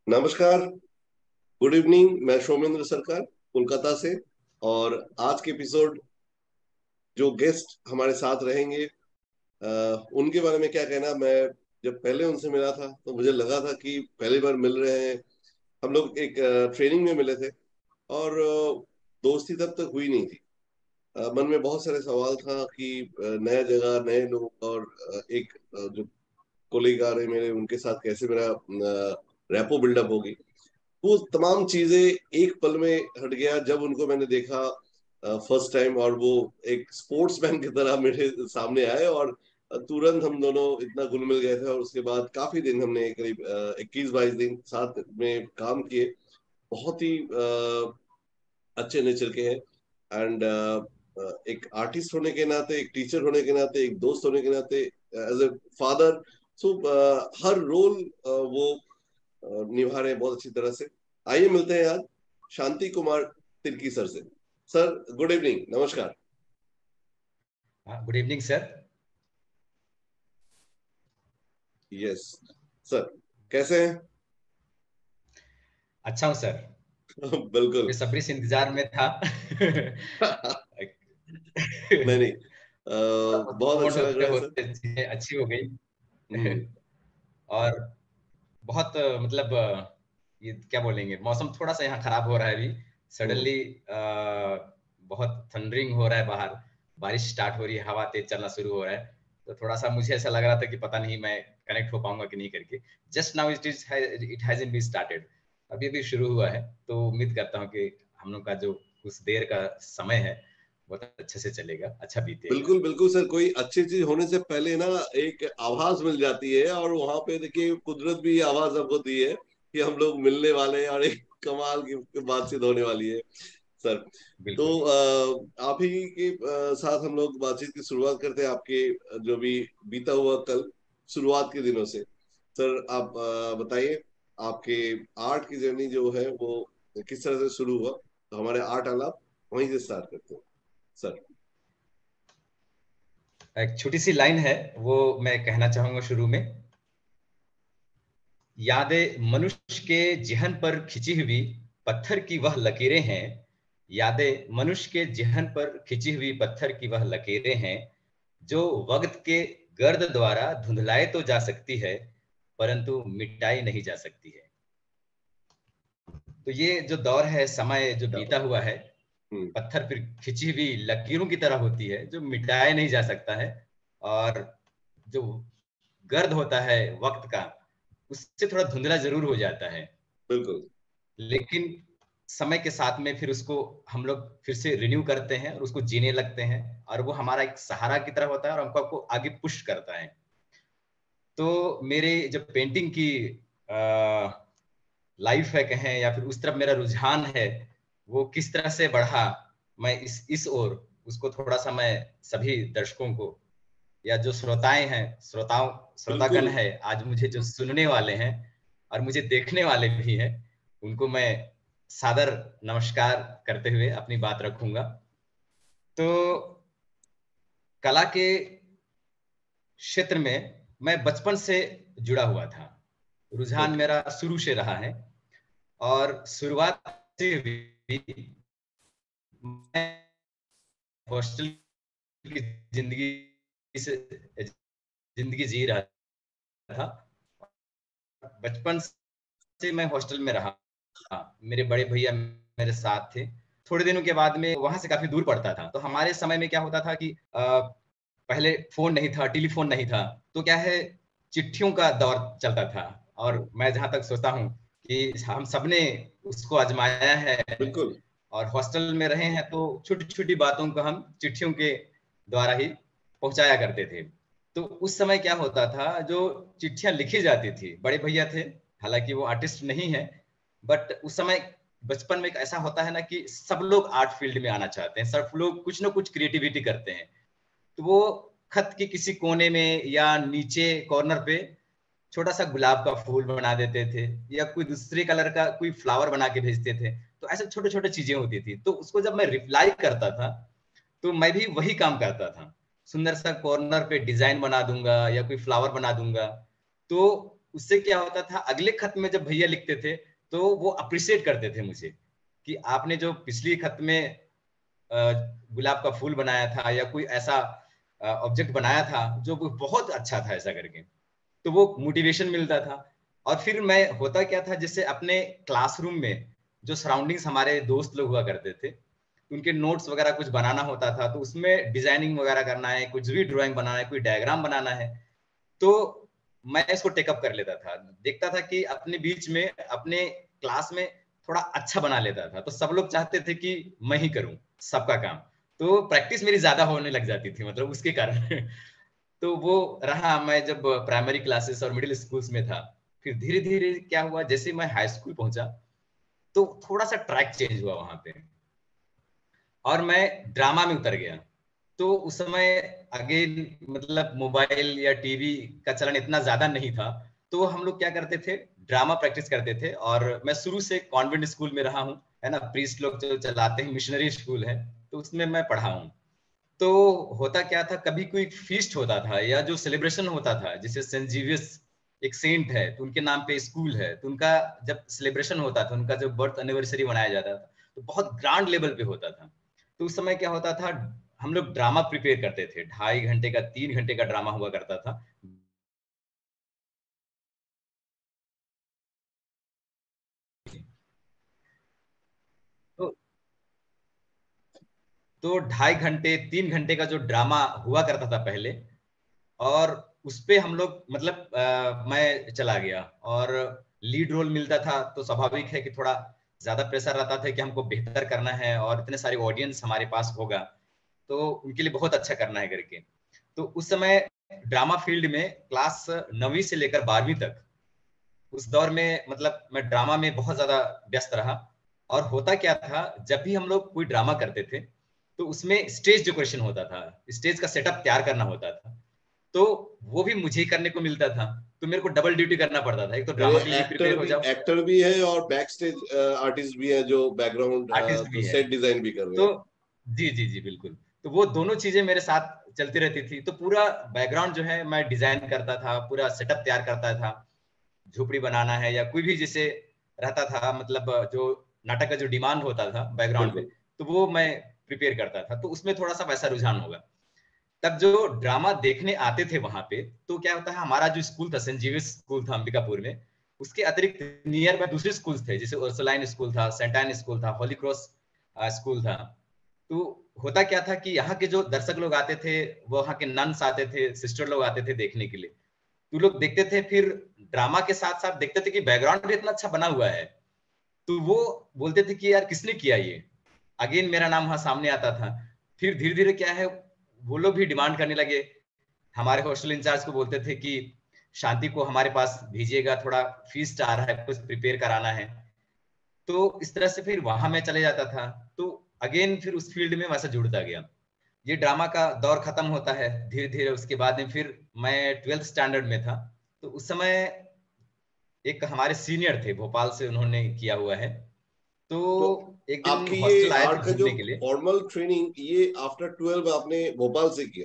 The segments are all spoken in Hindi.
नमस्कार। Good evening. मैं सोमेंद्र सरकार, कोलकाता से। और आज के एपिसोड जो गेस्ट हमारे साथ रहेंगे, उनके बारे में क्या कहना। मैं जब पहले उनसे मिला था तो मुझे लगा था कि पहली बार मिल रहे हैं। हम लोग एक ट्रेनिंग में मिले थे और दोस्ती तब तक हुई नहीं थी। मन में बहुत सारे सवाल था कि नया जगह, नए लोग और एक जो कोलीग आ रहे मेरे, उनके साथ कैसे मेरा रैपो बिल्डअप होगी। वो तमाम चीजें एक पल में हट गया जब उनको मैंने देखा फर्स्ट टाइम। और वो एक स्पोर्ट्समैन की तरह मेरे सामने आए और तुरंत हम दोनों इतना घुल मिल गए थे। और उसके बाद काफी दिन हमने करीब 21-22 दिन साथ में काम किए। बहुत ही अच्छे नेचर के हैं। एंड एक आर्टिस्ट होने के नाते, एक टीचर होने के नाते, एक दोस्त होने के नाते, एज ए फादर। सो हर रोल वो निभा रहे हैं बहुत अच्छी तरह से। आइए मिलते हैं आज शांति कुमार तिर्की सर से। सर, गुड इवनिंग, नमस्कार। Good evening sir. Yes sir, कैसे हैं? अच्छा हूँ सर। बिल्कुल। बेसब्री से इंतजार में था। नहीं नहीं, बहुत पोस्टपोन्ड अच्छा लग होते रहा है सर। होते चीजें अच्छी हो गई। हम्म। और बहुत ये क्या बोलेंगे, मौसम थोड़ा सा यहाँ खराब हो रहा है अभी। हम्म। सडनली बहुत थंडरिंग हो रहा है बाहर। बारिश स्टार्ट हो रही है, हवा तेज चलना शुरू हो रहा है। तो थोड़ा सा मुझे ऐसा लग रहा था कि पता नहीं मैं कनेक्ट हो पाऊंगा कि नहीं करके। Just now it hasn't been started. अभी अभी शुरू हुआ है। तो उम्मीद करता हूँ कि हम लोग का जो कुछ देर का समय है बहुत अच्छे से चलेगा, अच्छा बीतेगा। बिल्कुल बिल्कुल सर, कोई अच्छी चीज होने से पहले ना एक आभास मिल जाती है। और वहां पे देखिए, कुदरत भी आभास हमको दी है कि हम लोग मिलने वाले हैं और एक कमाल की बातचीत होने वाली है सर। तो बिल्कुल। आप ही के साथ हम लोग बातचीत की शुरुआत करते हैं, आपके जो भी बीता हुआ कल, शुरुआत के दिनों से। सर आप बताइए, आपके आर्ट की जर्नी जो है वो किस तरह से शुरू हुआ। तो हमारे आर्ट आलाप वहीं से स्टार्ट करते हैं सर। एक छोटी सी लाइन है, वो मैं कहना चाहूंगा शुरू में। यादें मनुष्य के जिहन पर खिंची हुई पत्थर की वह लकीरें हैं। यादें मनुष्य के जिहन पर खिंची हुई पत्थर की वह लकीरें हैं, जो वक्त के गर्द द्वारा धुंधलाए तो जा सकती है, परंतु मिटाई नहीं जा सकती है। तो ये जो दौर है, समय जो क्या बीता बात हुआ है, है। पत्थर पर खिंची हुई लकीरों की तरह होती है, जो मिटाया नहीं जा सकता है। और जो गर्द होता है वक्त का, उससे थोड़ा धुंधला जरूर हो जाता है। बिल्कुल। लेकिन समय के साथ में फिर उसको हम लोग फिर से रिन्यू करते हैं और उसको जीने लगते हैं। और वो हमारा एक सहारा की तरह होता है और हमको आगे पुश करता है। तो मेरे जब पेंटिंग की लाइफ है कहें, या फिर उस तरफ मेरा रुझान है, वो किस तरह से बढ़ा, मैं इस ओर उसको थोड़ा सा मैं सभी दर्शकों को, या जो श्रोताएं हैं, श्रोतागण बिल्कुल। है, आज मुझे जो सुनने वाले हैं और मुझे देखने वाले भी हैं, उनको मैं सादर नमस्कार करते हुए अपनी बात रखूंगा। तो कला के क्षेत्र में मैं बचपन से जुड़ा हुआ था। रुझान ओके। मेरा शुरू से रहा है। और शुरुआत से हुई, मैं हॉस्टल की जिंदगी से जिंदगी जी रहा था। बचपन से मैं हॉस्टल में रहा। मेरे बड़े भैया मेरे साथ थे। थोड़े दिनों के बाद में वहां से काफी दूर पड़ता था। तो हमारे समय में क्या होता था कि पहले फोन नहीं था, टेलीफोन नहीं था। तो क्या है, चिट्ठियों का दौर चलता था। और मैं जहां तक सोचता हूँ कि हम सबने उसको आजमाया है। बिल्कुल। और हॉस्टल में रहे हैं तो छोटी छोटी बातों को हम चिट्ठियों के द्वारा ही पहुंचाया करते थे। तो उस समय क्या होता था, जो चिट्ठियां लिखी जाती थी, बड़े भैया थे, हालांकि वो आर्टिस्ट नहीं है, बट उस समय बचपन में एक ऐसा होता है ना कि सब लोग आर्ट फील्ड में आना चाहते हैं, सब लोग कुछ ना कुछ क्रिएटिविटी करते हैं। तो वो खत के किसी कोने में या नीचे कॉर्नर पे छोटा सा गुलाब का फूल बना देते थे, या कोई दूसरे कलर का कोई फ्लावर बना के भेजते थे। तो ऐसे छोटे छोटे चीजें होती थी। तो उसको जब मैं रिप्लाई करता था, तो मैं भी वही काम करता था। सुंदर सा कॉर्नर पे डिजाइन बना दूंगा या कोई फ्लावर बना दूंगा। तो उससे क्या होता था, अगले खत में जब भैया लिखते थे तो वो अप्रिशिएट करते थे मुझे कि आपने जो पिछली खत में गुलाब का फूल बनाया था या कोई ऐसा ऑब्जेक्ट बनाया था जो बहुत अच्छा था ऐसा करके, तो वो मोटिवेशन मिलता था। और फिर मैं होता क्या था, जैसे अपने क्लासरूम में जो सराउंडिंग्स हमारे दोस्त लोग हुआ करते थे, उनके नोट्स वगैरह कुछ बनाना होता था, तो उसमें डिजाइनिंग वगैरह करना है, कुछ भी ड्राइंग बनाना है, कोई डायग्राम बनाना है, तो मैं इसको टेकअप कर लेता था। देखता था कि अपने बीच में अपने क्लास में थोड़ा अच्छा बना लेता था, तो सब लोग चाहते थे कि मैं ही करूं सबका काम, तो प्रैक्टिस मेरी ज्यादा होने लग जाती थी मतलब उसके कारण। तो वो रहा, मैं जब प्राइमरी क्लासेस और मिडिल स्कूल्स में था। फिर धीरे धीरे क्या हुआ, जैसे मैं हाई स्कूल पहुंचा तो थोड़ा सा ट्रैक चेंज हुआ वहां पे, और मैं ड्रामा में उतर गया। तो उस समय अगेन मतलब मोबाइल या टीवी का चलन इतना ज्यादा नहीं था, तो हम लोग क्या करते थे, ड्रामा प्रैक्टिस करते थे। और मैं शुरू से कॉन्वेंट स्कूल में रहा हूँ, है ना, प्रीस्ट लोग जो चलाते हैं, मिशनरी स्कूल है, तो उसमें मैं पढ़ा हूँ। तो होता क्या था, कभी कोई फीस्ट होता था या जो सेलिब्रेशन होता था, जैसे सेंट जीवियस एक सेंट है तो उनके नाम पे स्कूल है, तो उनका जब सेलिब्रेशन होता था, उनका जब बर्थ एनिवर्सरी मनाया जाता था, तो बहुत ग्रांड लेवल पे होता था। तो उस समय क्या होता था, हम लोग ड्रामा प्रिपेयर करते थे, 2.5 घंटे का 3 घंटे का ड्रामा हुआ करता था। तो 2.5 घंटे 3 घंटे का जो ड्रामा हुआ करता था पहले, और उस पे हम लोग मतलब मैं चला गया और लीड रोल मिलता था, तो स्वाभाविक है कि थोड़ा ज्यादा प्रेशर रहता था कि हमको बेहतर करना है और इतने सारे ऑडियंस हमारे पास होगा, तो उनके लिए बहुत अच्छा करना है करके। तो उस समय ड्रामा फील्ड में क्लास 9वीं से लेकर 12वीं तक, उस दौर में मतलब मैं ड्रामा में बहुत ज्यादा व्यस्त रहा। और होता क्या था, जब भी हम लोग कोई ड्रामा करते थे तो उसमें स्टेज डेकोरेशन होता था, स्टेज का सेटअप तैयार करना होता था, तो वो भी मुझे ही करने को मिलता था। तो मेरे को डबल ड्यूटी करना पड़ता था, एक तो ड्रामा के लिए प्रिपेयर हो जाओ, एक्टर भी है और बैक स्टेज आर्टिस्ट भी है जो बैकग्राउंड आर्टिस्ट भी है। सेट डिजाइन भी कर रहे तो हैं। जी जी जी बिल्कुल, तो वो दोनों चीजें मेरे साथ चलती रहती थी। तो पूरा बैकग्राउंड जो है मैं डिजाइन करता था, पूरा सेटअप तैयार करता था, झोपड़ी बनाना है या कोई भी जैसे रहता था, मतलब जो नाटक का जो डिमांड होता था बैकग्राउंड में, बिल्कुल। तो वो मैं प्रिपेयर करता था। तो उसमें थोड़ा सा वैसा रुझान होगा। तब जो ड्रामा देखने आते थे वहां पे, तो क्या होता है, हमारा जो स्कूल था सेंट जेवियर्स स्कूल था अंबिकापुर में, उसके अतिरिक्त नियर बाय दूसरे स्कूल थे, जैसे उर्सुलाइन स्कूल था, सेंट एन स्कूल था, होली क्रॉस स्कूल था। तो होता क्या था कि यहाँ के जो दर्शक लोग आते थे, वो वहाँ के नन्स आते थे, सिस्टर लोग आते थे देखने के लिए, तो लोग देखते थे, फिर ड्रामा के साथ साथ देखते थे कि बैकग्राउंड भी इतना अच्छा बना हुआ है, तो वो बोलते थे कि यार किसने किया ये, अगेन मेरा नाम वहां सामने आता था। फिर धीरे धीरे क्या है, वो लोग भी डिमांड करने लगे, हमारे हॉस्टल इंचार्ज को बोलते थे कि शांति को हमारे पास भेजिएगा, थोड़ा फीस्ट आ रहा है, कुछ प्रिपेयर कराना है। तो इस तरह से फिर वहां मैं चले जाता था। तो अगेन फिर उस फील्ड में वैसा जुड़ता गया। ये ड्रामा का दौर खत्म होता है धीरे धीरे, उसके बाद में फिर मैं 12th स्टैंडर्ड में था। तो उस समय एक हमारे सीनियर थे भोपाल से, उन्होंने किया हुआ है, तो तो एक दिन आपकी ये हॉस्टल आए थे आर्ट का जो घूमने के लिए। फॉर्मल ट्रेनिंग ये आफ्टर 12 आपने भोपाल से किया?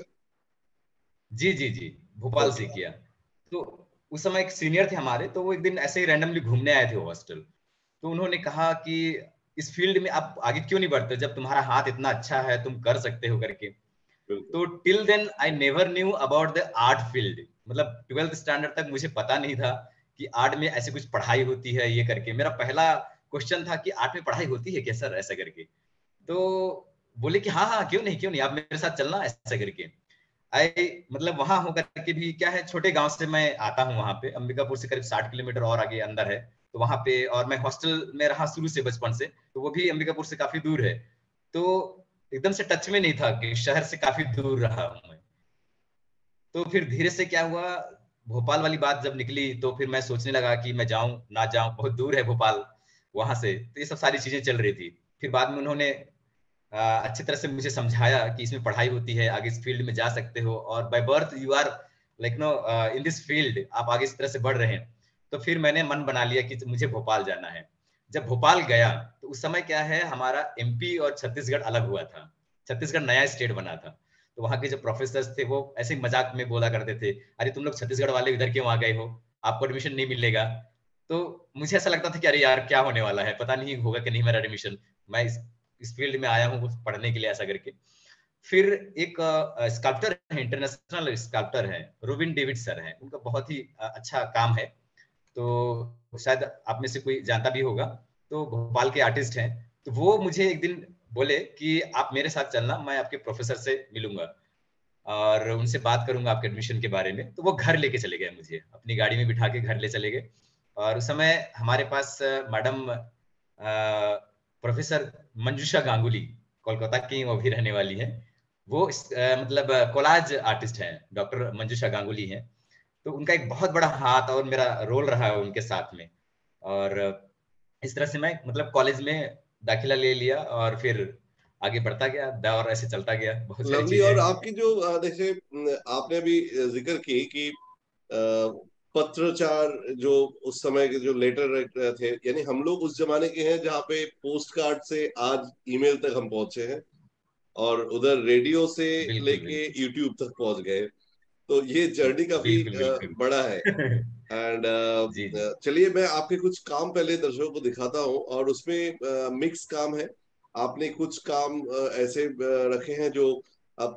जी जी जी, भोपाल से ओके। किया। तो उस समय एक सीनियर थे हमारे, तो वो एक दिन ऐसे ही रैंडमली घूमने आए थे हॉस्टल। तो उन्होंने कहा कि इस फील्ड में आप आगे क्यों नहीं बढ़ते, जब तुम्हारा हाथ इतना अच्छा है, तुम कर सकते हो करके। बिल्कुल। तो till then I never knew about the art field, मतलब 12th स्टैंडर्ड तक मुझे पता नहीं था कि आर्ट में ऐसी कुछ पढ़ाई होती है ये करके। मेरा पहला क्वेश्चन था कि आर्ट में पढ़ाई होती है क्या सर, ऐसा करके। तो बोले कि हाँ हाँ क्यों नहीं क्यों नहीं, आप मेरे साथ चलना ऐसा करके। आई मतलब वहां होकर के भी क्या है, छोटे गांव से मैं आता हूँ, वहां पे अंबिकापुर से करीब 60 किलोमीटर और आगे अंदर है। तो वहां पे, और मैं हॉस्टल में रहा शुरू से बचपन से, तो वो भी अंबिकापुर से काफी दूर है। तो एकदम से टच में नहीं था कि शहर से काफी दूर रहा हूं मैं। तो फिर धीरे से क्या हुआ, भोपाल वाली बात जब निकली तो फिर मैं सोचने लगा कि मैं जाऊं ना जाऊं, बहुत दूर है भोपाल वहां से। तो ये सब सारी चीजें चल रही थी। फिर बाद में उन्होंने अच्छी तरह से मुझे समझाया कि इसमें पढ़ाई होती है, आगे इस फील्ड में जा सकते हो, और by birth you are like no in this field, आप आगे इस तरह से बढ़ रहे हैं। तो फिर मैंने मन बना लिया कि मुझे भोपाल जाना है। जब भोपाल गया तो उस समय क्या है, हमारा एमपी और छत्तीसगढ़ अलग हुआ था, छत्तीसगढ़ नया स्टेट बना था। तो वहाँ के जो प्रोफेसर थे वो ऐसे ही मजाक में बोला करते थे, अरे तुम लोग छत्तीसगढ़ वाले इधर क्यों आ गए हो, आपको एडमिशन नहीं मिलेगा। तो मुझे ऐसा लगता था कि अरे यार क्या होने वाला है, पता नहीं होगा कि नहीं मेरा एडमिशन, मैं इस फील्ड में आया हूँ कुछ पढ़ने के लिए, ऐसा करके। फिर एक स्कल्प्टर है, इंटरनेशनल स्कल्प्टर है, रूबिन डेविड सर हैं, उनका बहुत ही अच्छा काम है, तो शायद आप में से कोई जानता भी होगा। तो भोपाल के आर्टिस्ट हैं, तो वो मुझे एक दिन बोले कि आप मेरे साथ चलना, मैं आपके प्रोफेसर से मिलूंगा और उनसे बात करूंगा आपके एडमिशन के बारे में। तो वो घर लेके चले गए, मुझे अपनी गाड़ी में बिठा के घर ले चले गए। और उस समय हमारे पास मैडम प्रोफेसर मंजुषा गांगुली, कोलकाता की वो भी रहने वाली है, वो मतलब कोलाज आर्टिस्ट हैं, डॉक्टर मंजुषा गांगुली हैं। तो उनका एक बहुत बड़ा हाथ और मेरा रोल रहा है उनके साथ में। और इस तरह से मैं मतलब कॉलेज में दाखिला ले लिया और फिर आगे बढ़ता गया, दौर ऐसे चलता गया, बहुत सारी लवली। चीजें और हैं। आपकी जो जैसे आपने अभी जिक्र की कि पत्रचार जो उस समय के जो लेटर थे, यानी हम लोग उस जमाने के हैं जहाँ पे पोस्ट कार्ड से आज ईमेल तक हम पहुंचे हैं, और उधर रेडियो से बिल्कुल लेके बिल्कुल। यूट्यूब तक पहुंच गए। तो ये जर्नी काफी बिल्कुल बिल्कुल। बड़ा है। एंड जी जी। चलिए मैं आपके कुछ काम पहले दर्शकों को दिखाता हूँ, और उसमें मिक्स काम है। आपने कुछ काम ऐसे रखे हैं जो आप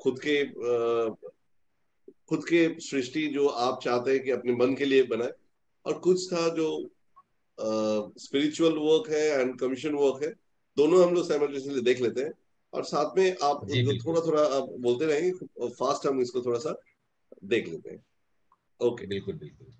खुद के सृष्टि जो आप चाहते हैं कि अपने मन के लिए बनाए, और कुछ था जो स्पिरिचुअल वर्क है एंड कमीशन वर्क है। दोनों हम लोग साइमल्टेनियसली देख लेते हैं, और साथ में आप जी जो बिल्कुल थोड़ा थोड़ा आप बोलते रहेंगे फास्ट, हम इसको थोड़ा सा देख लेते हैं। ओके बिल्कुल। बिल्कुल।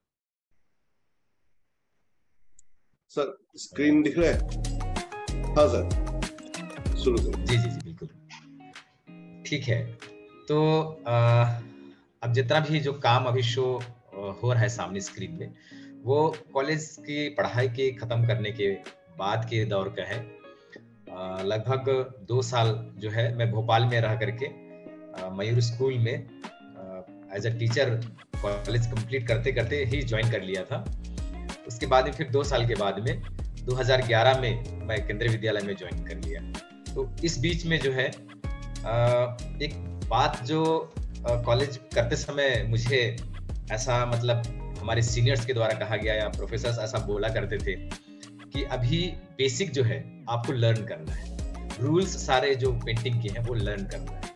सर, स्क्रीन दिख रहा है? हाँ सर, शुरू करें। जी जी जी बिल्कुल। ठीक है। तो अब जितना भी जो काम अभी शो हो रहा है सामने स्क्रीन में, वो कॉलेज की पढ़ाई के खत्म करने के बाद के दौर का है। लगभग 2 साल जो है मैं भोपाल में रह करके मयूर स्कूल में as a teacher college complete करते करते ही ज्वाइन कर लिया था। उसके बाद में फिर 2 साल के बाद में 2011 में मैं केंद्रीय विद्यालय में ज्वाइन कर लिया। तो इस बीच में जो है एक बात जो कॉलेज करते समय मुझे ऐसा मतलब हमारे सीनियर्स के द्वारा कहा गया या प्रोफेसर्स ऐसा बोला करते थे कि अभी बेसिक जो है आपको लर्न करना है, रूल्स सारे जो पेंटिंग के हैं वो लर्न करना है।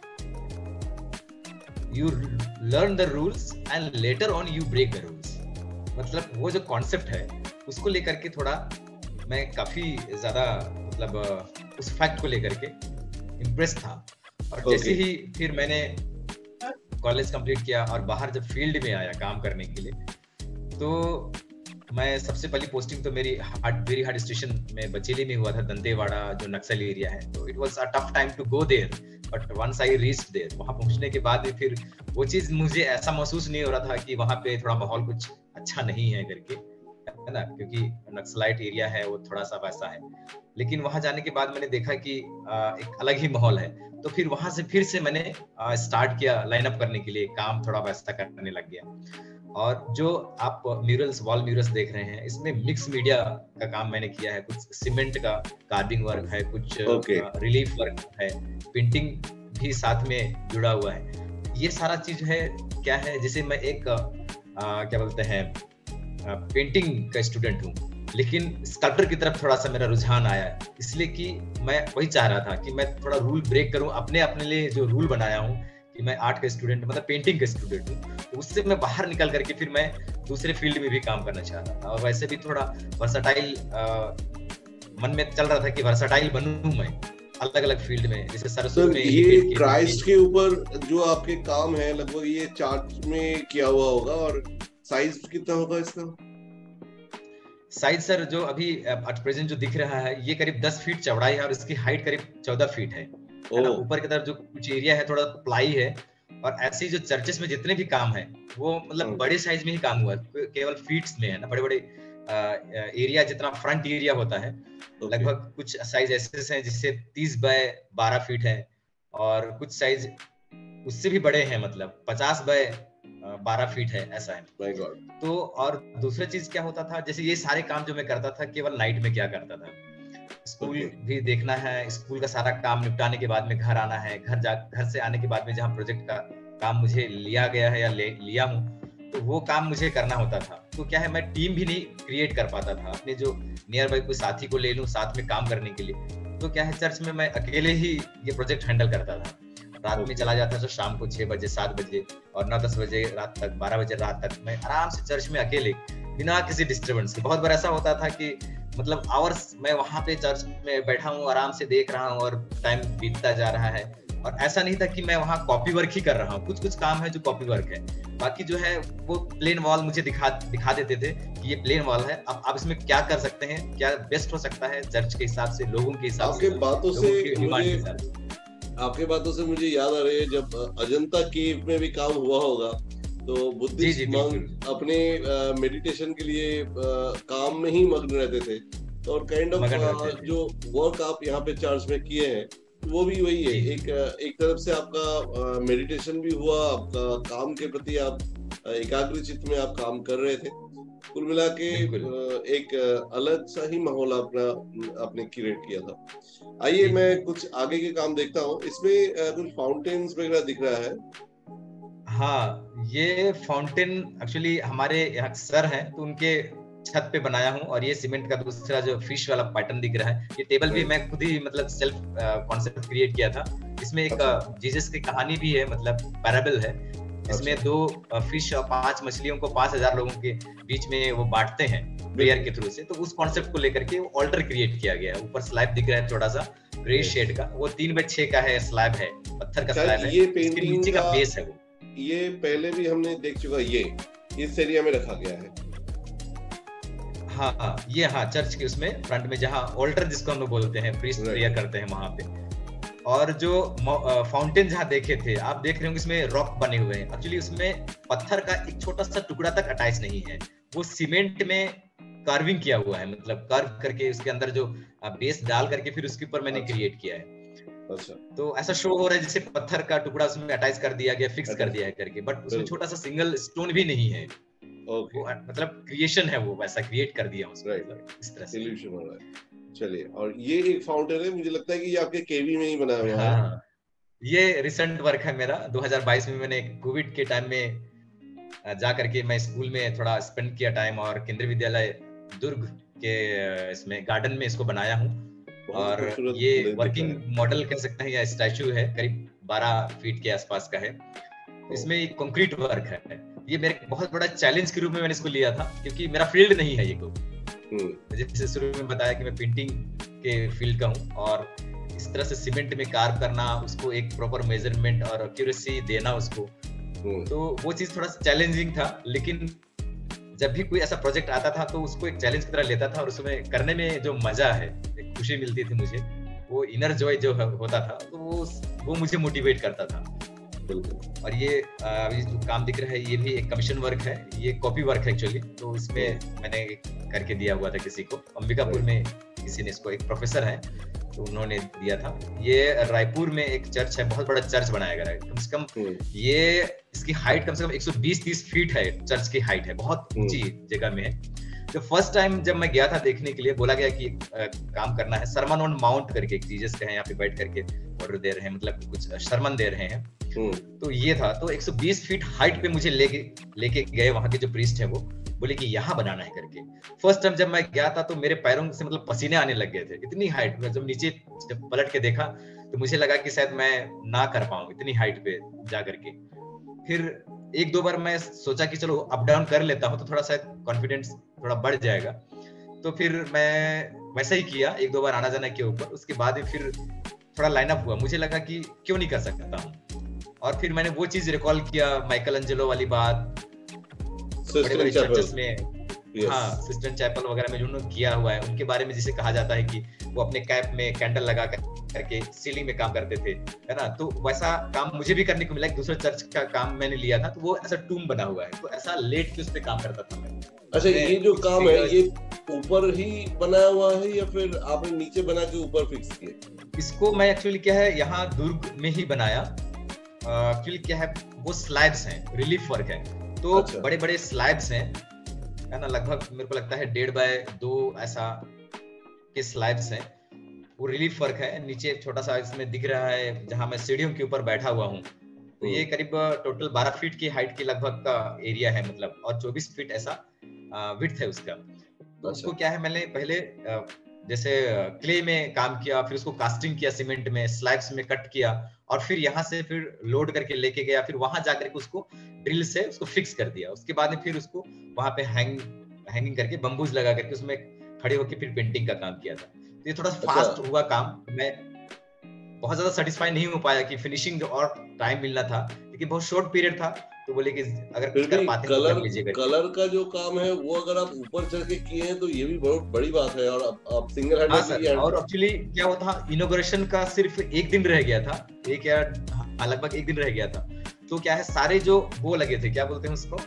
You learn the rules and later on you break the rules. मतलब वो जो कॉन्सेप्ट है उसको लेकर के थोड़ा मैं काफी ज्यादा मतलब उस फैक्ट को लेकर के इम्प्रेस था। और जैसे ही फिर मैंने कॉलेज कंप्लीट किया और बाहर जब फील्ड में आया काम करने के लिए, तो मैं सबसे पहली पोस्टिंग तो मेरी वेरी हार्ड स्टेशन में बचेली में हुआ था, दंतेवाड़ा जो नक्सल एरिया है। तो it was a tough time to go there, but once I reached there, वहां पहुंचने के बाद फिर वो चीज मुझे ऐसा महसूस नहीं हो रहा था कि वहां पे थोड़ा माहौल कुछ अच्छा नहीं है करके, है ना, क्योंकि नक्सलाइट एरिया है वो थोड़ा सा वैसा है। लेकिन वहां जाने के बाद मैंने देखा कि एक अलग ही माहौल है। तो फिर वहां से फिर से मैंने स्टार्ट किया लाइन अप करने के लिए, काम थोड़ा वैसा करने लग गया। और जो आप म्यूरल्स, वॉल म्यूरल्स देख रहे हैं, इसमें मिक्स मीडिया का काम मैंने किया है। कुछ सीमेंट का कार्विंग वर्क है, कुछ रिलीफ वर्क है, पेंटिंग भी साथ में जुड़ा हुआ है। ये सारा चीज है क्या है, जिसे मैं एक क्या बोलते हैं पेंटिंग का स्टूडेंट हूँ, लेकिन स्कल्पटर की तरफ थोड़ा सा मेरा रुझान आया है, इसलिए कि मैं वही चाह रहा था कि मैं थोड़ा रूल ब्रेक करूं, अपने लिए जो रूल बनाया हूं कि मैं आर्ट का स्टूडेंट मतलब पेंटिंग का स्टूडेंट हूँ, तो उससे मैं बाहर निकल करके फिर मैं दूसरे फील्ड में भी काम करना चाह रहा था। और वैसे भी थोड़ा वर्सटाइल मन में चल रहा था कि वर्सटाइल बनूं मैं अलग अलग फील्ड में, जैसे सरसों में ये क्राइस्ट के ऊपर जो आपके काम है लगभग ये चार्ट में किया हुआ होगा, और साइज कितना होगा इसका? साइज सर जो अभी एट प्रेजेंट जो दिख रहा है ये करीब 10 फीट चौड़ाई है और इसकी हाइट करीब 14 फीट है ना। ऊपर की तरफ जो कुछ एरिया है थोड़ा प्लाई है, और ऐसे जो चर्चेस में जितने भी काम है वो मतलब बड़े साइज में ही काम हुआ है, केवल फीट्स में है ना। बड़े बड़े एरिया जितना फ्रंट एरिया होता है, लगभग कुछ साइज ऐसे हैं जिससे 30 बाय 12 फीट है, और कुछ साइज उससे भी बड़े हैं, मतलब 50 बाय 12 फीट है, ऐसा है। My God. तो और दूसरा चीज क्या होता था, जैसे ये सारे काम जो मैं करता था केवल नाइट में क्या करता था, स्कूल भी देखना है, स्कूल का सारा काम निपटाने के बाद में घर आना है, घर से आने के बाद में जहाँ प्रोजेक्ट का काम मुझे लिया गया है या लिया हूँ, तो वो काम मुझे करना होता था। तो क्या है, मैं टीम भी नहीं क्रिएट कर पाता था अपने जो नियर बाई कोई साथी को ले लूं साथ में काम करने के लिए। तो क्या है, चर्च में मैं अकेले ही ये प्रोजेक्ट हैंडल करता था। रात में चला जाता था शाम को 6 बजे 7 बजे और 9-10 बजे रात तक 12 बजे रात तक मैं आराम से चर्च में अकेले बिना किसी डिस्टर्बेंस के। बहुत बार ऐसा होता था कि मतलब आवर्स मैं वहां पे चर्च में बैठा हूँ, आराम से देख रहा हूँ और टाइम बीतता जा रहा है। और ऐसा नहीं था कि मैं वहाँ कॉपी वर्क ही कर रहा हूँ, कुछ कुछ काम है जो कॉपी वर्क है, बाकी जो है वो प्लेन वॉल मुझे दिखा देते थे कि ये प्लेन वॉल है, अब आप इसमें क्या कर सकते हैं, क्या बेस्ट हो सकता है चर्च के हिसाब से, लोगों के हिसाब से। आपके बातों से मुझे याद आ रही है जब अजंता केव में भी काम हुआ होगा तो बुद्धिस्ट मंक अपने मेडिटेशन के लिए काम में ही मग्न रहते थे। तो और काइंड ऑफ जो वर्क आप यहाँ पे चर्च में किए हैं वो भी वही है, एक तरफ से आपका मेडिटेशन भी हुआ, आपका काम के प्रति आप एकाग्र चित्त में आप काम कर रहे थे। कुल मिला के एक अलग सा ही माहौल आपने क्रिएट किया था। आइए मैं कुछ आगे के काम देखता हूँ। इसमें कुछ फाउंटेन्स वगैरह दिख रहा है। हाँ, ये फाउंटेन एक्चुअली हमारे यहाँ सर हैं तो उनके छत पे बनाया हूँ, और ये सीमेंट का दूसरा जो फिश वाला पैटर्न दिख रहा है, ये टेबल भी मैं खुद ही मतलब सेल्फ कॉन्सेप्ट क्रिएट किया था। इसमें एक जीसस की कहानी भी है, मतलब पैराबल है। इसमें 2 फिश और 5 मछलियों को 5000 लोगों के बीच में वो बांटते हैं प्रेयर के थ्रू से। तो उस कॉन्सेप्ट को लेकर के ऑल्टर क्रिएट किया गया है। ऊपर स्लैब दिख रहा है छोटा सा ग्रे शेड का, वो 3x6 का है, स्लैब है, पत्थर का स्लैब है, इसके नीचे का बेस है वो। ये पहले भी हमने देख चुका, ये इस एरिया में रखा गया है। हाँ, ये चर्च के उसमें फ्रंट में जहाँ ऑल्टर जिसको हम लोग बोलते हैं, प्रीस्ट प्रेयर करते हैं वहां पे। और जो फाउंटेन जहाँ देखे थे, आप देख रहे होंगे इसमें रॉक बने हुए हैं। एक्चुअली उसमें पत्थर का एक छोटा सा टुकड़ा तक अटैच नहीं है, वो सीमेंट में कार्विंग किया हुआ है, मतलब कार्व करके उसके अंदर जो बेस डाल करके फिर उसके ऊपर मैंने क्रिएट किया है। अच्छा, तो ऐसा शो हो रहा है जैसे पत्थर का टुकड़ा उसमें अटैच कर दिया गया, फिक्स कर दिया है करके, बट उसमें छोटा सा सिंगल स्टोन भी नहीं है। वो मतलब क्रिएशन है, वो वैसा क्रिएट कर दिया उसको, इस तरह से इल्यूशन हो रहा है। चलिए, और ये एक फाउंटेन है, मुझे लगता है कि ये आपके केवी में ही बनाया हुआ है। हाँ, ये रिसेंट वर्क है मेरा। 2022 में मैंने कोविड के टाइम में जा करके मैं स्कूल में थोड़ा स्पेंड किया टाइम, और केंद्रीय विद्यालय दुर्ग के इसमें गार्डन में इसको बनाया हूँ। और ये वर्किंग मॉडल कह सकते हैं या स्टैचू है, करीब 12 फीट के आसपास का है। इसमें एक कंक्रीट वर्क है। ये मेरे बहुत बड़ा चैलेंज के रूप में मैंने इसको लिया था, क्योंकि मेरा फील्ड नहीं है ये को। जैसे शुरू में बताया कि मैं पेंटिंग के फील्ड का हूँ, और इस तरह से सीमेंट में कार्व करना, उसको एक प्रॉपर मेजरमेंट और एक्यूरेसी देना उसको, तो वो चीज थोड़ा सा चैलेंजिंग था। लेकिन जब भी कोई ऐसा प्रोजेक्ट आता था तो उसको एक चैलेंज की तरह लेता था, और उसमें करने में जो मजा है, एक खुशी मिलती थी मुझे, वो इनर जॉय जो होता था, तो वो मुझे मोटिवेट करता था। और ये अभी जो काम दिख रहा है, ये भी एक कमीशन वर्क है, ये कॉपी वर्क है एक्चुअली। तो इसमें मैंने करके दिया हुआ था किसी को, अंबिकापुर में किसी ने, इसको एक प्रोफेसर है तो उन्होंने दिया था। ये रायपुर में एक चर्च है, बहुत बड़ा चर्च बनाया गया है, कम से कम ये इसकी हाइट कम से कम 120-30 फीट है, चर्च की हाइट है, बहुत ऊंची जगह में है। तो फर्स्ट टाइम जब मैं गया था देखने के लिए, बोला गया कि काम करना है, सरमन ऑन माउंट करके एक जीसस का है, यहाँ पे बैठ करके ऑर्डर दे रहे हैं, मतलब कुछ सरमन दे रहे हैं। तो ये था, तो 120 फीट हाइट पे मुझे लेके गए वहां के जो प्रीस्ट है, वो बोले कि यहाँ बनाना है करके। फर्स्ट टाइम जब मैं गया था तो मेरे पैरों से मतलब पसीने आने लग गए थे, इतनी हाइट में। जब नीचे जब पलट के देखा तो मुझे लगा कि शायद मैं ना कर पाऊं इतनी हाइट पे जा करके। फिर 1-2 बार मैं सोचा कि चलो अप डाउन कर लेता हूँ तो थोड़ा सा कॉन्फिडेंस थोड़ा बढ़ जाएगा। तो फिर मैं वैसा ही किया, 1-2 बार आना जाना के ऊपर। उसके बाद फिर थोड़ा लाइन अप हुआ, मुझे लगा कि क्यों नहीं कर सकता हूँ। और फिर मैंने वो चीज रिकॉल किया, माइकल एंजेलो वाली बात, बड़े-बड़े चर्चेस में, हाँ, सिस्टन चैपल वगैरह में जो उन्होंने किया हुआ है, उनके बारे में जिसे कहा जाता है कि वो अपने कैप में कैंडल लगा करके सीलिंग में काम करते थे, है ना। तो वैसा काम मुझे भी करने को मिला। एक दूसरा चर्च का काम मैंने लिया था, तो वो ऐसा टूम बना हुआ है, तो ऐसा लेट के उस पे काम करता था मैं। अच्छा, ये जो काम है ये ऊपर ही बनाया हुआ है या फिर आपने नीचे बना के ऊपर फिक्स किया? इसको मैं एक्चुअली क्या है, यहाँ दुर्ग में ही बनाया। एक्चुअली क्या है, वो स्लैब्स हैं, रिलीफ वर्क है, तो बड़े बड़े स्लैब्स हैं, है ना, लगभग मेरे को लगता है 1.5 बाय 2 ऐसा के स्लैब्स हैं। वो रिलीफ वर्क है। नीचे छोटा सा इसमें दिख रहा है जहां मैं सीढ़ियों के ऊपर बैठा हुआ हूँ, तो ये करीब टोटल 12 फीट की हाइट की लगभग का एरिया है, मतलब, और 24 फीट ऐसा विड्थ है उसका। तो उसको क्या है, मैंने पहले जैसे क्ले में काम किया, फिर उसको कास्टिंग किया, सीमेंट में स्लैब्स में कट किया, और फिर यहाँ से फिर लोड करके लेके गया, फिर वहां जाकर के उसको ड्रिल से उसको फिक्स कर दिया। उसके बाद में फिर उसको वहां पे हैंगिंग करके बम्बूज लगा करके उसमें खड़े होकर फिर पेंटिंग का काम किया था। तो ये थोड़ा फास्ट हुआ काम, मैं बहुत ज्यादा सेटिस्फाई नहीं हो पाया कि फिनिशिंग और टाइम मिलना था, लेकिन बहुत शॉर्ट पीरियड था, तो बोले कि अगर कुछ कर पाते हैं तो कर लीजिएगा। कलर का जो काम है वो अगर आप ऊपर चढ़ के किए हैं तो ये भी बहुत बड़ी बात है, और आप सिंगल हैंडेडली। और एक्चुअली क्या हुआ था, इनॉग्रेशन का सिर्फ एक दिन रह गया था, एक या लगभग एक दिन रह गया था। तो क्या है, सारे जो वो लगे थे, क्या बोलते हैं उसको,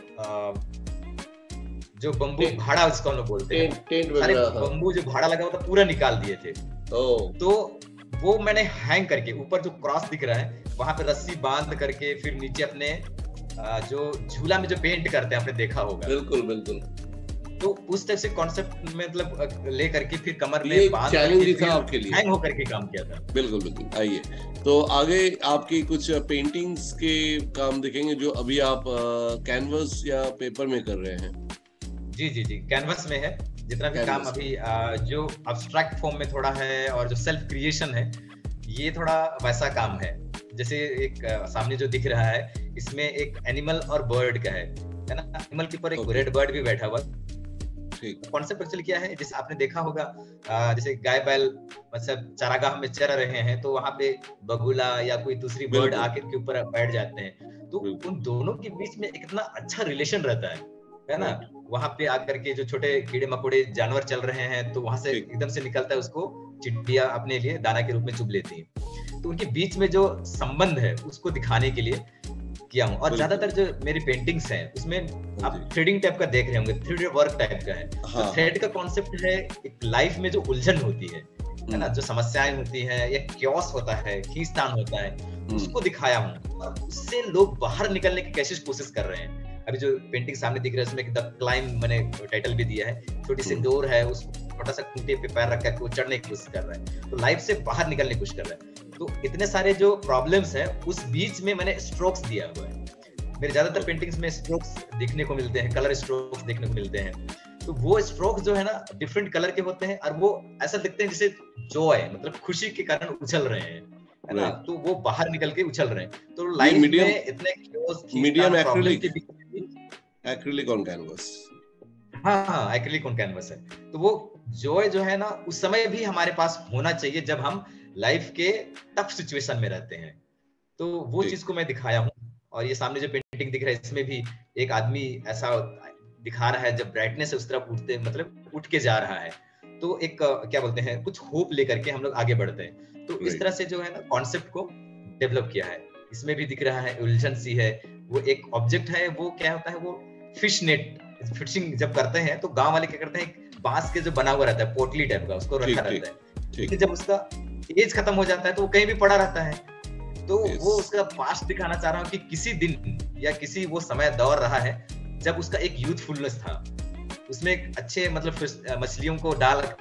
जो बम्बू भाड़ा जिसको हम लोग बोलते हैं, सारे बम्बू जो भाड़ा लगा हुआ था पूरा निकाल दिए थे। तो वो मैंने हैंग करके, ऊपर जो क्रॉस दिख रहा है वहां पे रस्सी बांध करके, फिर नीचे अपने जो झूला में जो पेंट करते हैं आपने देखा होगा, बिल्कुल बिल्कुल, तो उस टाइप से कॉन्सेप्ट में मतलब ले करके फिर कमर में बांध चैलेंज था आपके लिए, हैंग होकर के काम किया था। बिल्कुल बिल्कुल। आइए तो आगे आपकी कुछ पेंटिंग्स के काम देखेंगे जो अभी आप कैनवस या पेपर में कर रहे हैं। जी जी जी, कैनवस में है जितना भी काम अभी, जो अब्स्ट्रैक्ट फॉर्म में थोड़ा है, और जो सेल्फ क्रिएशन है ये थोड़ा वैसा काम है। जैसे एक सामने जो दिख रहा है, इसमें एक एनिमल और बर्ड का है ना, एनिमल के ऊपर एक रेड बर्ड भी बैठा हुआ। कॉन्सेप्ट एक्चुअली क्या है, जैसे आपने देखा होगा, जैसे गाय बैल मतलब चारागाह में चर रहे हैं, तो वहां पे बगुला या कोई दूसरी बर्ड आके के ऊपर बैठ जाते हैं, तो उन दोनों के बीच में कितना अच्छा रिलेशन रहता है ना। वहां पे आकर के जो छोटे कीड़े मकोड़े जानवर चल रहे हैं, तो वहां से एकदम से निकलता है, उसको चिड़िया अपने लिए दाना के रूप में चुग लेती है। तो उनके बीच में जो संबंध है उसको दिखाने के लिए किया हूँ। और ज्यादातर जो मेरी पेंटिंग्स हैं उसमें आप थ्रेडिंग टाइप का देख रहे होंगे, थ्रेड वर्क टाइप का है। तो थ्रेड का कॉन्सेप्ट है, एक लाइफ में जो उलझन होती है ना, जो समस्याएं होती हैं या क्योस होता है, खींचतान होता है, उसको दिखाया हूँ, और उससे लोग बाहर निकलने की कैसे कोशिश कर रहे हैं। अभी जो पेंटिंग सामने दिख रहा है उसमें द क्लाइंब मैंने टाइटल भी दिया है, छोटी सी डोर है, उसको छोटा सा खूंटे पे पैर रख कर वो चढ़ने की कोशिश कर रहा है, तो लाइफ से बाहर निकलने की कोशिश कर रहा है। तो इतने सारे जो प्रॉब्लम्स है उस बीच में मैंने स्ट्रोक्स दिया हुआ है। मेरे ज्यादातर पेंटिंग्स में स्ट्रोक्स देखने को मिलते हैं, कलर स्ट्रोक्स देखने को मिलते हैं। तो वो स्ट्रोक्स जो है ना डिफरेंट कलर के होते हैं, और वो ऐसा दिखते हैं जैसे जॉय मतलब खुशी के कारण उछल रहे हैं, है ना, तो वो बाहर निकल के उछल रहे हैं। तो लाइफ में इतने मीडियम एक्रिलिक ऑन कैनवस, हाँ एक्रिलिक ऑन कैनवस है। तो वो जॉय जो है ना उस समय भी हमारे पास होना चाहिए जब हम लाइफ के टफ सिचुएशन में रहते हैं। तो वो चीज को मैं दिखाया हूँ। और ये सामने जो पेंटिंग दिख रहा है इसमें भी एक आदमी ऐसा दिखा रहा है, जब ब्राइटनेस उस तरफ उठते मतलब उठ के जा रहा है, तो एक क्या बोलते हैं, कुछ होप लेकर के हम लोग आगे बढ़ते हैं। तो इस तरह से जो है ना कॉन्सेप्ट को डेवलप किया है। इसमें भी दिख रहा है उलझन सी है, वो एक ऑब्जेक्ट है, वो क्या होता है, वो फिश नेट फिशिंग जब करते हैं तो गांव वाले क्या करते हैं, बांस के जो बना हुआ रहता है पोटली टाइप का, उसको रखा रहता है। जब उसका एज खत्म हो जाता है तो वो कहीं भी पड़ा रहता है। तो वो उसका पास्ट दिखाना चाह रहा हूँ कि किसी दिन या किसी वो समय दौर रहा है जब उसका एक यूथफुलनेस था, उसमें एक अच्छे मतलब मछलियों को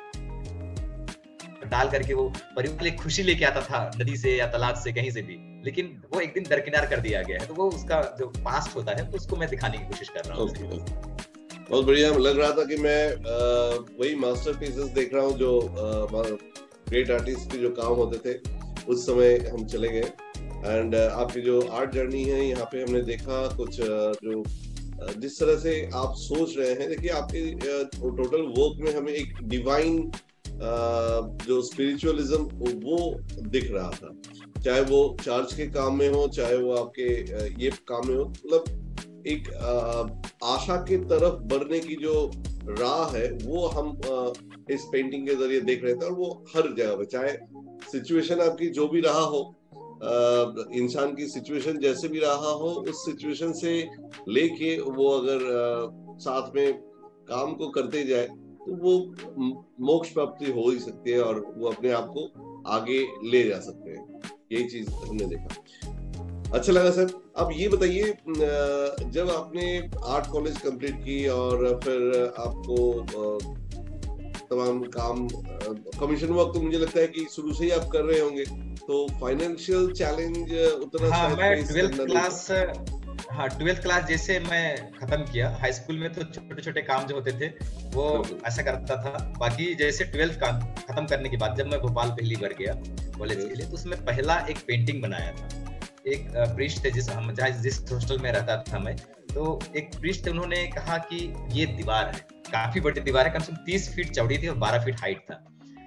डाल करके वो परिवार एक खुशी लेके आता था नदी से या तालाब से कहीं से भी, लेकिन वो एक दिन दरकिनार कर दिया गया है। तो वो उसका जो पास्ट होता है तो उसको मैं दिखाने की कोशिश कर रहा हूँ। बहुत बढ़िया लग रहा था कि मैं वही मास्टरपीसेस देख रहा हूँ जो ग्रेट आर्टिस्ट के जो काम होते थे उस समय हम चले गए। एंड आपकी जो आर्ट जर्नी है यहाँ पे हमने देखा कुछ जो जिस तरह से आप सोच रहे हैं। देखिए आपके टोटल वर्क में हमें एक डिवाइन जो स्पिरिचुअलिज्म वो दिख रहा था, चाहे वो चर्च के काम में हो, चाहे वो आपके ये काम में हो। मतलब एक आशा की तरफ बढ़ने की जो राह है वो हम इस पेंटिंग के जरिए देख रहे थे। और वो हर जगह पे, चाहे सिचुएशन आपकी जो भी रहा हो, इंसान की सिचुएशन जैसे भी रहा हो, उस सिचुएशन से लेके वो अगर साथ में काम को करते जाए तो वो मोक्ष प्राप्ति हो ही सकती है और वो अपने आप को आगे ले जा सकते हैं। यही चीज हमने देखा। अच्छा लगा सर। अब ये बताइए, जब आपने आर्ट कॉलेज कंप्लीट की और फिर आपको तमाम काम कमीशन वर्क, तो मुझे लगता है कि शुरू से ही आप कर रहे होंगे, तो फाइनेंशियल चैलेंज उतना मैं 12th क्लास हाँ 12th क्लास जैसे मैं खत्म किया, हाई स्कूल में तो छोटे छोटे काम जो होते थे वो ऐसा करता था। बाकी जैसे 12th का खत्म करने के बाद जब मैं भोपाल पहली बार गया कॉलेज के लिए, तो उसमें पहला एक पेंटिंग बनाया था। एक प्रीस्ट थे जिस हॉस्टल में रहता था मैं, तो एक प्रीस्ट थे, उन्होंने कहा कि ये दीवार है, काफी बड़ी दीवार है, कम से कम 30 फीट चौड़ी थी और 12 फीट हाइट था।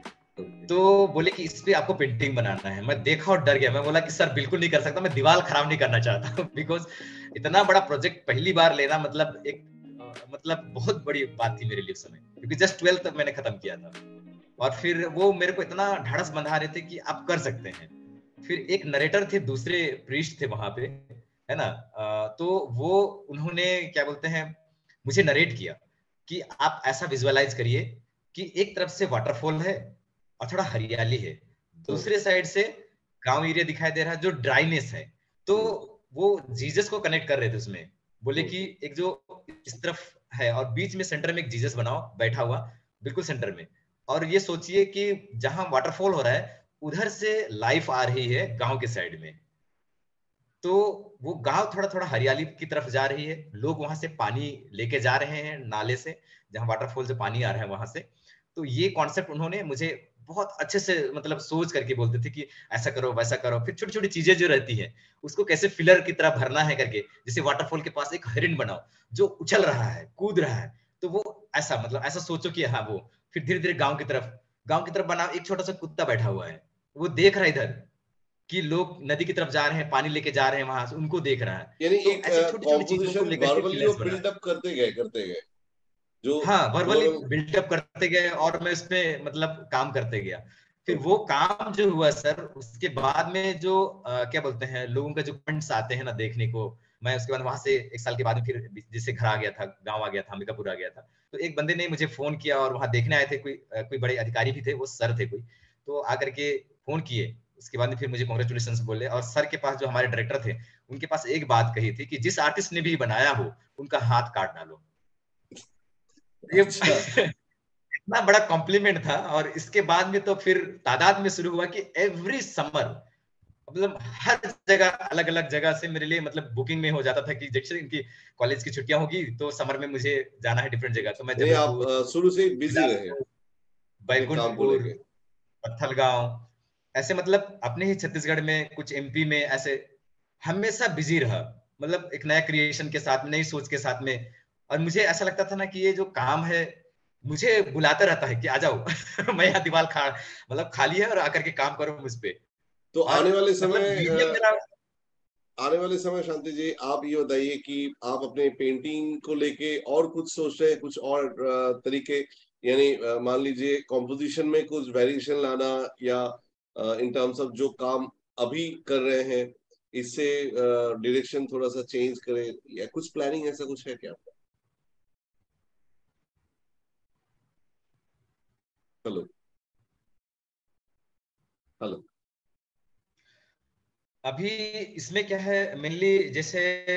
तो बोले कि इस पे आपको पेंटिंग बनाना है। मैं देखा और डर गया। मैं बोला कि सर बिल्कुल नहीं कर सकता, मैं दीवार खराब नहीं करना चाहता बिकॉज इतना बड़ा प्रोजेक्ट पहली बार लेना मतलब एक मतलब बहुत बड़ी बात थी मेरे लिए उस समय, क्योंकि जस्ट 12th तक मैंने खत्म किया था। और फिर वो मेरे को इतना ढाढ़स बंधा रहे थे कि आप कर सकते हैं। फिर एक नरेटर थे, दूसरे प्रीस्ट थे वहां पे, है ना, तो वो उन्होंने क्या बोलते हैं मुझे नरेट किया कि आप ऐसा विजुअलाइज करिए कि एक तरफ से वाटरफॉल है और थोड़ा हरियाली है, दूसरे साइड से गांव एरिया दिखाई दे रहा है जो ड्राइनेस है। तो वो जीसस को कनेक्ट कर रहे थे उसमें। बोले कि एक जो इस तरफ है और बीच में सेंटर में एक जीसस बनाओ बैठा हुआ बिल्कुल सेंटर में, और ये सोचिए कि जहां वाटरफॉल हो रहा है उधर से लाइफ आ रही है गांव के साइड में। तो वो गांव थोड़ा थोड़ा हरियाली की तरफ जा रही है, लोग वहां से पानी लेके जा रहे हैं नाले से, जहां वाटरफॉल से पानी आ रहा है वहां से। तो ये कॉन्सेप्ट उन्होंने मुझे बहुत अच्छे से मतलब सोच करके बोलते थे कि ऐसा करो वैसा करो। फिर छोटी छोटी चीजें जो रहती है उसको कैसे फिलर की तरह भरना है करके, जैसे वाटरफॉल के पास एक हरिण बनाओ जो उछल रहा है कूद रहा है, तो वो ऐसा मतलब ऐसा सोचो कि हाँ वो। फिर धीरे धीरे गांव की तरफ बनाओ, एक छोटा सा कुत्ता बैठा हुआ है, वो देख रहा है इधर कि लोग नदी की तरफ जा रहे हैं, पानी लेके जा रहे हैं वहां से, उनको देख रहा है। यानी तो एक ऐसी छोटी छोटी चीजों को कॉम्पोजिशन लेकर के वर्बली वो फिलर्स बना। बिल्डअप करते गए जो हाँ वर्बली दोनों। बिल्डअप करते गए और मैं उसमें मतलब काम करते गया। फिर वो काम जो हुआ सर, उसके बाद में जो क्या बोलते हैं लोगों का जो कमेंट्स आते हैं ना देखने को, मैं उसके बाद वहां से 1 साल के बाद में फिर जिससे घर आ गया था, गांव आ गया था, अंबिकापुर आ गया था। तो एक बंदे ने मुझे फोन किया और वहां देखने आए थे, कोई बड़े अधिकारी भी थे, वो सर थे कोई, तो आकर के फोन किए। उसके बाद में फिर मुझे कॉन्ग्रेचुलेशन बोले, और सर के पास जो हमारे डायरेक्टर थे उनके पास एक बात कही थी कि जिस आर्टिस्ट ने भी बनाया हो उनका हाथ काट डालो। ये अच्छा। इतना बड़ा कॉम्प्लीमेंट था। और इसके बाद में तो फिर तादाद में शुरू हुआ कि एवरी समर मतलब हर जगह अलग अलग जगह से मेरे लिए मतलब बुकिंग में हो जाता था कि जैसे इनकी कॉलेज की छुट्टियां होगी तो समर में मुझे जाना है डिफरेंट जगह, तो मैं यानी आप जबलपुर, शुरू से ही बिजी रहे बिलासपुर, अपने काम को बैकुंठपुर, लेके। पत्थलगांव, ऐसे मतलब अपने ही छत्तीसगढ़ में कुछ एमपी में ऐसे हमेशा बिजी रहा, मतलब एक नया क्रिएशन के साथ में, नई सोच के साथ में। और मुझे ऐसा लगता था ना कि ये जो काम है मुझे बुलाता रहता है कि आ जाओ मैं यहाँ दीवार मतलब खाली है और आकर के काम करो मुझ पे। तो और आने वाले मतलब समय मीडियम मेरा। आने वाले समय शांति जी, आप ये बताइए कि आप अपने पेंटिंग को लेके और कुछ सोच रहे हैं, कुछ और तरीके, यानी मान लीजिए कॉम्पोजिशन में कुछ वेरिएशन लाना, या इन टर्म्स ऑफ जो काम अभी कर रहे हैं इससे डायरेक्शन थोड़ा सा चेंज करें, या कुछ प्लानिंग ऐसा कुछ है क्या? हेलो। हेलो। अभी इसमें क्या है मेनली, जैसे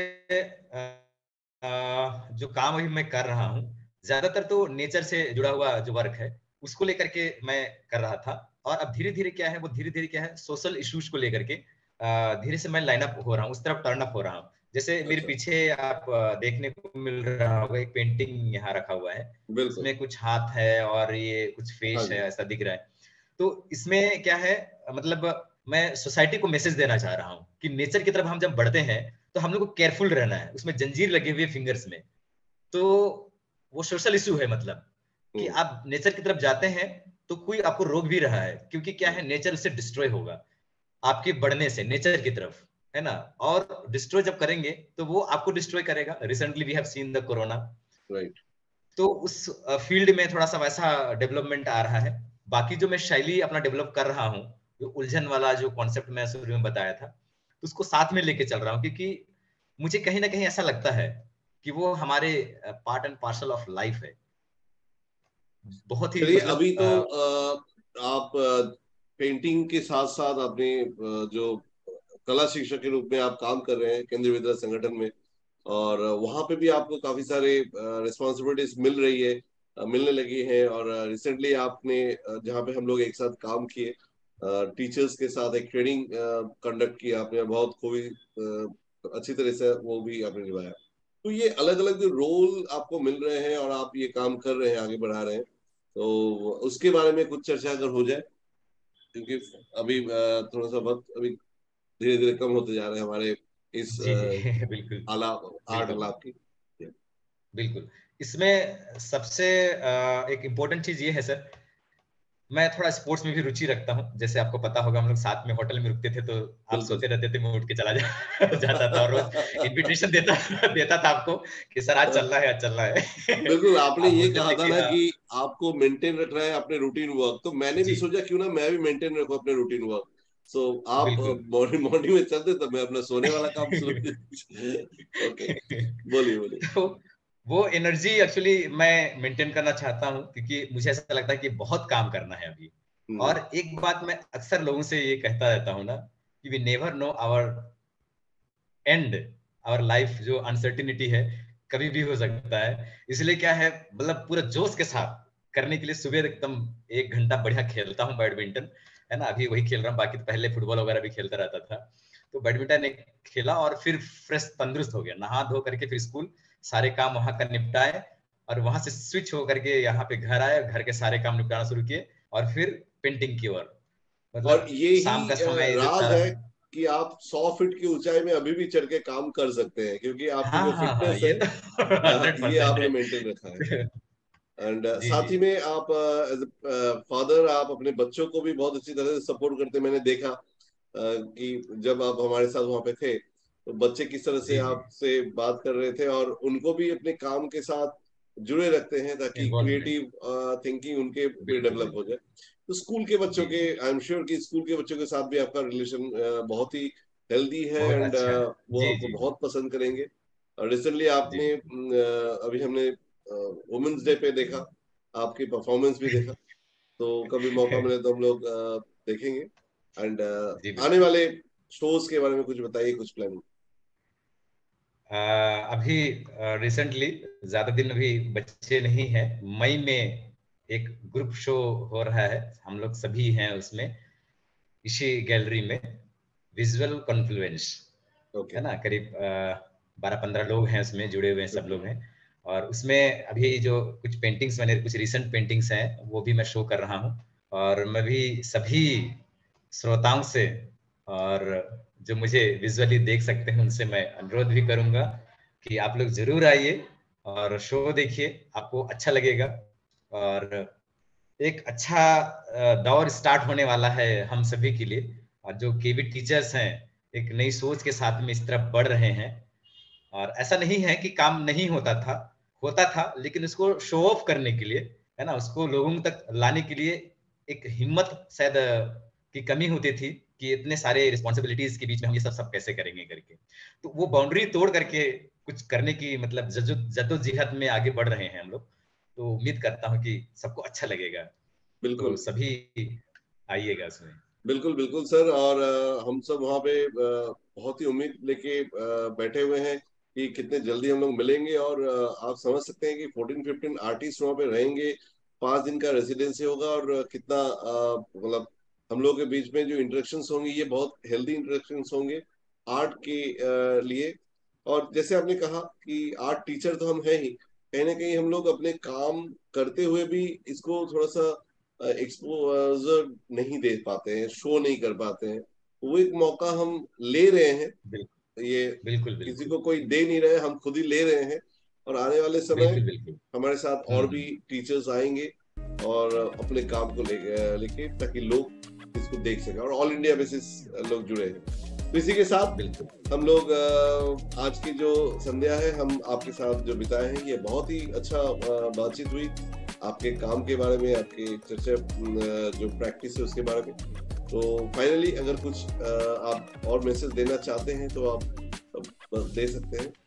जो काम अभी मैं कर रहा हूँ ज्यादातर तो नेचर से जुड़ा हुआ जो वर्क है उसको लेकर के मैं कर रहा था। और अब धीरे धीरे क्या है, वो धीरे धीरे क्या है सोशल इश्यूज को लेकर के धीरे से मैं लाइन अप हो रहा हूँ, उस तरफ टर्न अप हो रहा हूँ। जैसे मेरे अच्छा। पीछे आप देखने को मिल रहा होगा एक पेंटिंग यहाँ रखा हुआ है, बिल्कुल। उसमें कुछ हाथ है और ये कुछ हाँ फेस है जी। ऐसा दिख रहा है। तो इसमें क्या है, मतलब मैं सोसाइटी को मैसेज देना चाह रहा हूँ कि नेचर की तरफ हम जब बढ़ते हैं तो हम लोग को केयरफुल रहना है, उसमें जंजीर लगे हुए फिंगर्स में। तो वो सोशल इशू है, मतलब कि हम्म। आप नेचर की तरफ जाते हैं तो कोई आपको रोक भी रहा है, क्योंकि क्या हम्म। है नेचर उससे डिस्ट्रॉय होगा आपके बढ़ने से नेचर की तरफ, है ना। और डिस्ट्रॉय जब करेंगे तो वो आपको डिस्ट्रॉय करेगा। Recently we have seen the corona. Right. तो उस फील्ड में थोड़ा सा वैसा डेवलपमेंट आ रहा है। बाकी जो मैं शैली अपना डेवलप कर रहा हूँ, जो उलझन वाला जो कॉन्सेप्ट मैं शुरू में बताया था, तो उसको साथ में लेके चल रहा हूँ, क्योंकि मुझे कहीं ना कहीं ऐसा लगता है कि वो हमारे part and parcel of life है। बहुत ही चलिए, मतलब अभी तो आप पेंटिंग के साथ साथ अपने जो कला शिक्षक के रूप में आप काम कर रहे हैं केंद्रीय विद्यालय संगठन में, और वहां पे भी आपको काफी सारे रिस्पॉन्सिबिलिटीज मिल रही है, मिलने लगी है। और रिसेंटली आपने जहाँ पे हम लोग एक साथ काम किए, टीचर्स के साथ एक ट्रेनिंग कंडक्ट किया आपने, बहुत खूबी अच्छी तरह से वो भी आपने निभाया। तो ये अलग अलग जो रोल आपको मिल रहे हैं और आप ये काम कर रहे हैं, आगे बढ़ा रहे हैं, तो उसके बारे में कुछ चर्चा अगर हो जाए, क्योंकि अभी थोड़ा सा वक्त अभी धीरे धीरे कम होते जा रहे हैं हमारे इस जी जी बिल्कुल आलाप आर्ट बिल्कुल आलाप की। बिल्कुल। इसमें सबसे एक इम्पोर्टेंट चीज ये है सर, मैं थोड़ा स्पोर्ट्स में भी रुचि रखता हूँ। जैसे आपको पता होगा हम लोग साथ में होटल में रुकते थे, तो आप बिल्कुल। सोते रहते थे, मैं उठ के चला जाता था, और रोज इनविटेशन देता देता था आपको कि सर आज चलना है, आज चलना है। बिल्कुल, आपने आप ये बोलते कहा थे था कि ना हाँ। कि आपको मेंटेन रखना है अपने रूटीन वर्क, तो मैंने भी जी सोचा क्यों ना मैं भी मेंटेन रखूं अपने रूटीन वर्क। सो आप बिल्कुल। मॉर्निंग मॉर्निंग में चलते, तब मैं अपना सोने वाला काम शुरू। ओके, बोलिए बोलिए। तो वो एनर्जी एक्चुअली मैं मेंटेन करना चाहता हूँ, क्योंकि मुझे ऐसा लगता है कि बहुत काम करना है अभी। हम्म। और एक बात मैं अक्सर लोगों से ये कहता रहता हूँ ना, कि we never know our end, our life जो अनसर्टिनिटी है कभी भी हो सकता है। इसलिए क्या है, मतलब पूरा जोश के साथ करने के लिए सुबह एकदम 1 घंटा बढ़िया खेलता हूँ बैडमिंटन, है ना। अभी वही खेल रहा हूँ, बाकी तो पहले फुटबॉल वगैरह भी खेलता रहता था। तो बैडमिंटन एक खेला और फिर फ्रेश तंदुरुस्त हो गया, नहा धो करके फिर स्कूल, सारे काम वहां का निपटाए, और वहां से स्विच होकर के यहाँ पे घर आए, घर के सारे काम निपटाना शुरू किए, और फिर पेंटिंग की ओर, और मतलब ये शाम ही का समय जो राज था। है कि आप 100 फीट की ऊंचाई में अभी भी चढ़ के काम कर सकते हैं, क्योंकि आपकी हाँ जो हाँ हाँ, फिटनेस है ये तो हंड्रेड ये परसेंट आपने है। मेंटेन रखा है। एंड जी साथ जी ही में आप एज फादर आप अपने बच्चों को भी बहुत अच्छी तरह से सपोर्ट करते हैं। मैंने देखा कि जब आप हमारे साथ वहां पे थे, तो बच्चे किस तरह से जी जी। आपसे बात कर रहे थे, और उनको भी अपने काम के साथ जुड़े रखते हैं ताकि इन्वॉल्वमेंट। क्रिएटिव थिंकिंग उनके भी बिल्कुल डेवलप हो बिल्कुल। जाए। तो स्कूल के बच्चों जी के, जी। आई एम श्योर कि स्कूल के बच्चों के साथ भी आपका रिलेशन बहुत ही हेल्दी है, बहुत एंड अच्छा है। वो जी आपको जी जी बहुत पसंद करेंगे। और रिसेंटली जी आपने अभी हमने वुमेन्स डे पे देखा, आपकी परफॉर्मेंस भी देखा। तो कभी मौका मिले तो हम लोग देखेंगे। एंड जी आने बिल्कुल। वाले शोज के बारे में कुछ बताइए, कुछ प्लानिंग। अभी रिसेंटली ज्यादा दिन अभी बच्चे नहीं है, मई में एक ग्रुप शो हो रहा है, हम लोग सभी हैं उसमें, इसी गैलरी में, विजुअल कॉन्फ्लुएंस, ओके। है ना। करीब 12-15 लोग हैं उसमें जुड़े हुए हैं, सब ओके। लोग हैं। और उसमें अभी जो कुछ पेंटिंग्स मैंने, कुछ रिसेंट पेंटिंग्स हैं, वो भी मैं शो कर रहा हूँ। और मैं भी सभी श्रोताओं से, और जो मुझे विजुअली देख सकते हैं, उनसे मैं अनुरोध भी करूंगा कि आप लोग जरूर आइए और शो देखिए, आपको अच्छा लगेगा। और एक अच्छा दौर स्टार्ट होने वाला है हम सभी के लिए। और जो केवी टीचर्स हैं, एक नई सोच के साथ में इस तरफ बढ़ रहे हैं। और ऐसा नहीं है कि काम नहीं होता था, लेकिन उसको शो ऑफ करने के लिए, है ना, उसको लोगों तक लाने के लिए एक हिम्मत शायद की कमी होती थी, कि इतने सारे रिस्पॉन्सिबिलिटीज के बीच में हम ये सब सब कैसे करेंगे करके। तो वो बाउंड्री तोड़ करके कुछ करने की, मतलब जद्दोजहद में आगे बढ़ रहे हैं हम लोग। तो उम्मीद करता हूँ कि सबको अच्छा लगेगा। तो बिल्कुल सभी आइएगा उसमें। बिल्कुल बिल्कुल सर। और हम सब वहाँ पे बहुत ही उम्मीद लेके बैठे हुए हैं कि कितने जल्दी हम लोग मिलेंगे। और आप समझ सकते हैं कि 14-15 आर्टिस्ट वहाँ पे रहेंगे, 5 दिन का रेसिडेंसी होगा, और कितना मतलब हम लोग के बीच में जो इंटरेक्शंस होंगी, ये बहुत हेल्दी इंटरेक्शंस होंगे आर्ट के लिए। और जैसे आपने कहा कि आर्ट टीचर तो हम हैं ही, कहीं ना कहीं हम लोग अपने काम करते हुए भी इसको थोड़ा सा एक्सपोजर नहीं दे पाते हैं, शो नहीं कर पाते हैं। वो एक मौका हम ले रहे हैं, बिल्कुल ये बिल्कुल किसी बिल्कुल को कोई दे नहीं रहे, हम खुद ही ले रहे हैं। और आने वाले समय बिल्कुल बिल्कुल। हमारे साथ और भी टीचर्स आएंगे और अपने काम को लेके ताकि लोग इसको देख सकें, और ऑल इंडिया बेसिस लोग जुड़े हैं। तो इसी के साथ बिल्कुल हम लोग आज की जो संध्या है हम आपके साथ जो बिताए हैं, ये बहुत ही अच्छा बातचीत हुई आपके काम के बारे में, आपके चर्चा जो प्रैक्टिस है उसके बारे में। तो फाइनली अगर कुछ आप और मैसेज देना चाहते हैं तो आप बस दे सकते हैं।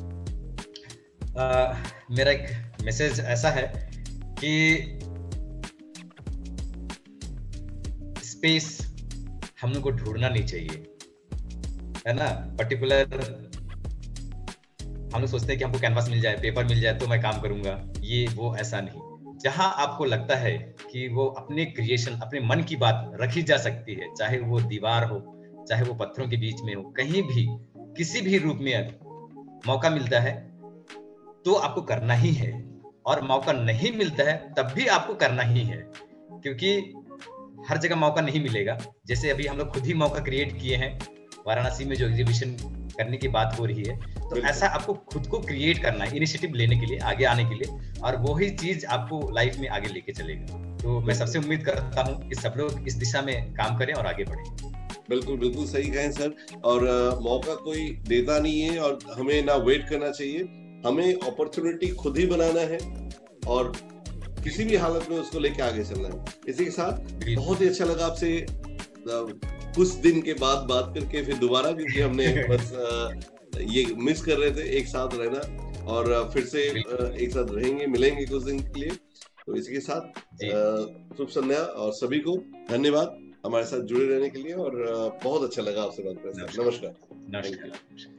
मेरा एक मैसेज ऐसा है कि स्पेस हम लोग को ढूंढना नहीं चाहिए, है ना। पर्टिकुलर हम लोग सोचते हैं कि हमको कैनवास मिल जाए, पेपर मिल जाए तो मैं काम करूंगा, ये वो ऐसा नहीं। जहां आपको लगता है कि वो अपने क्रिएशन, अपने मन की बात रखी जा सकती है, चाहे वो दीवार हो, चाहे वो पत्थरों के बीच में हो, कहीं भी, किसी भी रूप में अगर मौका मिलता है तो आपको करना ही है, और मौका नहीं मिलता है तब भी आपको करना ही है, क्योंकि हर जगह मौका नहीं मिलेगा। जैसे अभी हम लोग खुद ही मौका क्रिएट किए हैं, वाराणसी में जो एग्जीबिशन करने की बात हो रही है, तो ऐसा आपको खुद को क्रिएट करना है, इनिशिएटिव लेने के लिए, आगे आने के लिए, और वही चीज आपको लाइफ में आगे लेके चलेगा। तो मैं सबसे उम्मीद करता हूँ कि सब लोग इस दिशा में काम करें और आगे बढ़ें। बिल्कुल बिल्कुल सही कहें सर। और मौका कोई देता नहीं है और हमें ना वेट करना चाहिए, हमें अपॉर्चुनिटी खुद ही बनाना है और किसी भी हालत में उसको लेके आगे चलना है। इसी के साथ बहुत ही अच्छा लगा आपसे कुछ दिन के बाद बात करके फिर दोबारा, क्योंकि हमने बस ये मिस कर रहे थे एक साथ रहना, और फिर से एक साथ रहेंगे, मिलेंगे कुछ दिन के लिए। तो इसी के साथ शुभ संध्या और सभी को धन्यवाद हमारे साथ जुड़े रहने के लिए, और बहुत अच्छा लगा आपसे बात करके। नमस्कार।